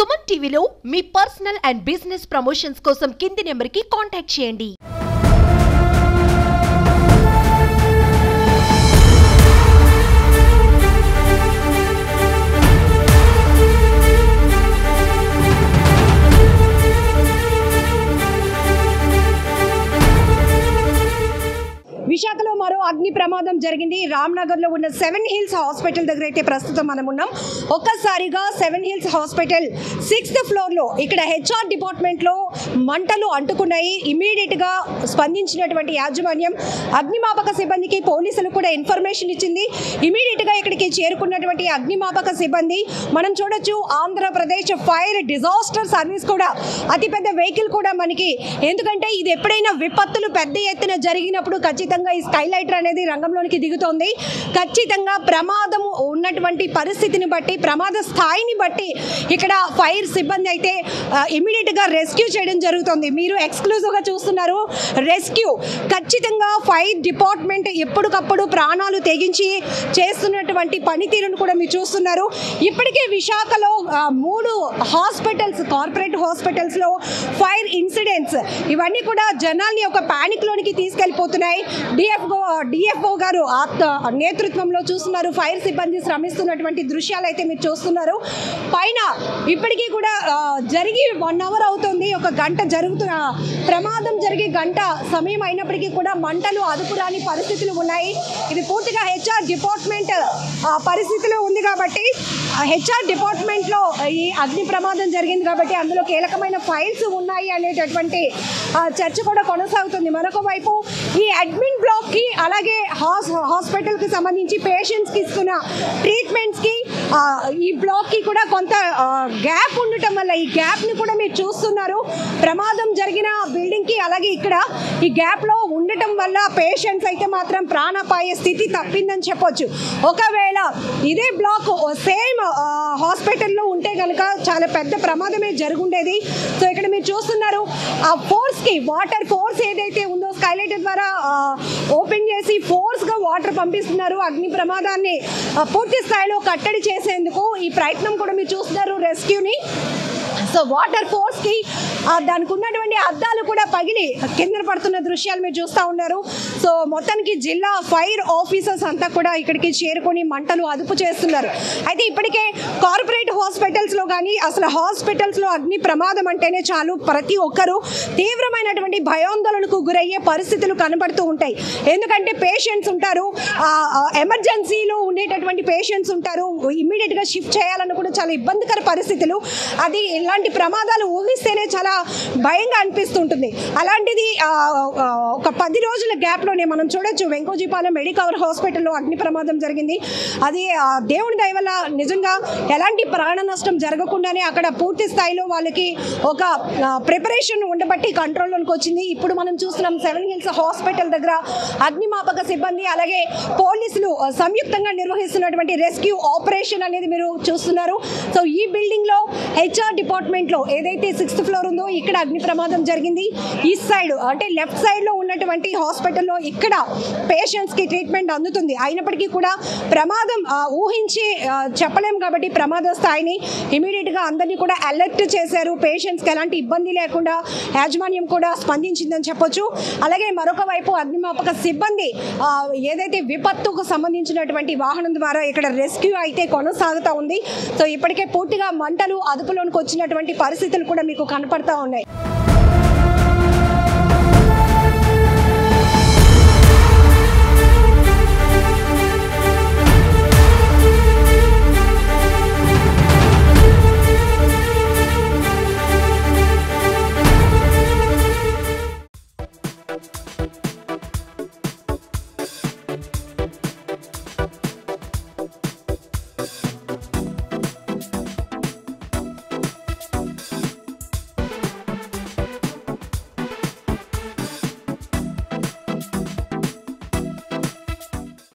సుమన్ టీవీలో మీ personal and business promotions కోసం కింది నెంబర్కి కాంటాక్ట్ చేయండి. విశాఖలో మరో అగ్ని ప్రమాదం జరిగింది. రామ్నగర్లో ఉన్న 7 Hills హాస్పిటల్ దగ్గర అయితే ప్రస్తుతం మనం ఉన్నాం. ఒక్కసారిగా 7 Hills హాస్పిటల్ 6th ఫ్లోర్లో ఇక్కడ హెచ్ఆర్ డిపార్ట్మెంట్లో మంటలు అంటుకున్నాయి. ఇమీడియట్గా స్పందించినటువంటి యాజమాన్యం అగ్నిమాపక సిబ్బందికి పోలీసులు కూడా ఇన్ఫర్మేషన్ ఇచ్చింది. ఇమీడియట్గా ఇక్కడికి చేరుకున్నటువంటి అగ్నిమాపక సిబ్బంది మనం చూడొచ్చు. ఆంధ్రప్రదేశ్ ఫైర్ డిజాస్టర్ సర్వీస్ కూడా అతిపెద్ద వెహికల్ కూడా మనకి, ఎందుకంటే ఇది ఎప్పుడైనా విపత్తులు పెద్ద ఎత్తున జరిగినప్పుడు ఖచ్చితంగా ఈ స్కైలైటర్ అనేది రంగంలోనికి దిగుతోంది. ఖచ్చితంగా ప్రమాదం ఉన్నటువంటి పరిస్థితిని బట్టి, ప్రమాద స్థాయిని బట్టి ఇక్కడ ఫైర్ సిబ్బంది అయితే ఇమీడియట్గా రెస్క్యూ చేయడం జరుగుతుంది. మీరు ఎక్స్క్లూజివ్గా చూస్తున్నారు రెస్క్యూ. ఖచ్చితంగా ఫైర్ డిపార్ట్మెంట్ ఎప్పటికప్పుడు ప్రాణాలు తెగించి చేస్తున్నటువంటి పనితీరును కూడా మీరు చూస్తున్నారు. ఇప్పటికే విశాఖలో 3 హాస్పిటల్స్, కార్పొరేట్ హాస్పిటల్స్లో ఫైర్ ఇన్సిడెంట్స్ ఇవన్నీ కూడా జనాల్ని ఒక ప్యానిక్లోనికి తీసుకెళ్ళిపోతున్నాయి. డిఎఫ్ఓ గారు నేతృత్వంలో చూస్తున్నారు. ఫైర్ సిబ్బంది శ్రమిస్తున్నటువంటి దృశ్యాలు అయితే మీరు చూస్తున్నారు. పైన ఇప్పటికీ కూడా జరిగి 1 అవర్ అవుతుంది. ఒక గంట జరుగుతున్న ప్రమాదం జరిగి గంట సమయం అయినప్పటికీ కూడా మంటలు అదుపురాని పరిస్థితులు ఉన్నాయి. ఇది పూర్తిగా హెచ్ఆర్ డిపార్ట్మెంట్ పరిస్థితిలో ఉంది కాబట్టి, హెచ్ఆర్ డిపార్ట్మెంట్లో ఈ అగ్ని ప్రమాదం జరిగింది కాబట్టి అందులో కీలకమైన ఫైల్స్ ఉన్నాయి అనేటటువంటి చర్చ కూడా కొనసాగుతుంది. మరొక వైపు ఈ అడ్మిన్ బ్లాక్కి అలాగే హాస్పిటల్కి సంబంధించి పేషెంట్స్కి ఇస్తున్న ట్రీట్మెంట్స్కి ఈ బ్లాక్కి కూడా కొంత గ్యాప్ ఉండటం వల్ల, ఈ గ్యాప్ని కూడా మీరు చూస్తున్నారు. ప్రమాదం జరిగిన బిల్డింగ్కి అలాగే ఇక్కడ ఈ గ్యాప్లో ఉండటం వల్ల పేషెంట్స్ అయితే మాత్రం ప్రాణాపాయ స్థితి తప్పిందని చెప్పొచ్చు. ఒకవేళ ఇదే బ్లాక్ సేమ్ హాస్పిటల్లో ఉంటే కనుక చాలా పెద్ద ప్రమాదమే జరుగుండేది. సో ఇక్కడ మీరు చూస్తున్నారు ఆ ఫోర్స్కి, వాటర్ ఫోర్స్ ఏదైతే ఉందో స్కైలైటర్ ద్వారా ఓపెన్ చేసి ఫోర్స్గా వాటర్ పంపిస్తున్నారు. అగ్ని ప్రమాదాన్ని పూర్తి స్థాయిలో కట్టడి చేసేందుకు ఈ ప్రయత్నం కూడా మీరు చూస్తున్నారు రెస్క్యూని. సో వాటర్ ఫోర్స్కి దానికి ఉన్నటువంటి అద్దాలు కూడా పగిలి కింద పడుతున్న దృశ్యాలు మీరు చూస్తూ ఉన్నారు. సో మొత్తానికి జిల్లా ఫైర్ ఆఫీసర్స్ అంతా కూడా ఇక్కడికి చేరుకొని మంటలు అదుపు చేస్తున్నారు. అయితే ఇప్పటికే కార్పొరేట్ హాస్పిటల్స్లో కానీ, అసలు హాస్పిటల్స్లో అగ్ని ప్రమాదం అంటేనే చాలు ప్రతి ఒక్కరూ తీవ్రమైనటువంటి భయాందోళనకు గురయ్యే పరిస్థితులు కనబడుతూ ఉంటాయి. ఎందుకంటే పేషెంట్స్ ఉంటారు, ఎమర్జెన్సీలో ఉండేటటువంటి పేషెంట్స్ ఉంటారు, ఇమ్మీడియట్గా షిఫ్ట్ చేయాలన్న కూడా చాలా ఇబ్బందికర పరిస్థితులు. అది ఇలాంటి ప్రమాదాలు ఊహిస్తేనే చాలా భయంగా అనిపిస్తుంటుంది. అలాంటిది ఒక 10 రోజుల గ్యాప్లోనే మనం చూడొచ్చు వెంకోజీపాలెం మెడికవర్ హాస్పిటల్లో అగ్ని ప్రమాదం జరిగింది. అది దేవుని దయ వల్ల నిజంగా ఎలాంటి ప్రాణ నష్టం జరగకుండానే అక్కడ పూర్తి స్థాయిలో వాళ్ళకి ఒక ప్రిపరేషన్ ఉండబట్టి కంట్రోల్లోకి వచ్చింది. ఇప్పుడు మనం చూస్తున్నాం 7 Hills హాస్పిటల్ దగ్గర అగ్నిమాపక సిబ్బంది అలాగే పోలీసులు సంయుక్తంగా నిర్వహిస్తున్నటువంటి రెస్క్యూ ఆపరేషన్ అనేది మీరు చూస్తున్నారు. సో ఈ బిల్డింగ్లో హెచ్ఆర్ డిపార్ట్మెంట్లో ఏదైతే 6th ఫ్లోర్ ఉందో ఇక్కడ అగ్ని ప్రమాదం జరిగింది. ఈస్ట్ సైడ్ అంటే లెఫ్ట్ సైడ్లో ఉన్నటువంటి హాస్పిటల్లో ఇక్కడ పేషెంట్స్కి ట్రీట్మెంట్ అందుతుంది. అయినప్పటికీ కూడా ప్రమాదం ఊహించి చెప్పలేము కాబట్టి ప్రమాద స్థాయిని ఇమీడియట్గా అందరినీ కూడా అలర్ట్ చేశారు. పేషెంట్స్కి ఎలాంటి ఇబ్బంది లేకుండా యాజమాన్యం కూడా స్పందించిందని చెప్పొచ్చు. అలాగే మరొక వైపు అగ్నిమాపక సిబ్బంది ఏదైతే విపత్తుకు సంబంధించినటువంటి వాహనం ద్వారా ఇక్కడ రెస్క్యూ అయితే కొనసాగుతూ ఉంది. సో ఇప్పటికే పూర్తిగా మంటలు అదుపులోనికి వచ్చినటువంటి పరిస్థితులు కూడా మీకు కనపడతా ఉన్నాయి.